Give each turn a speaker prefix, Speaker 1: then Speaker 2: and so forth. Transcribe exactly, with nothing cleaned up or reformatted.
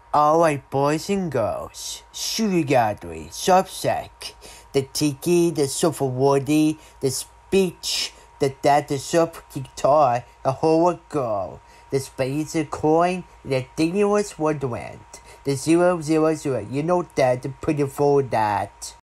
Speaker 1: Alright, boys and girls, shooter gathering, subsack, the tiki, the super woody, the speech, the dad, the super guitar, the horror girl, the space, the coin, the continuous wonderland, the zero zero zero. You know that, the pretty for that.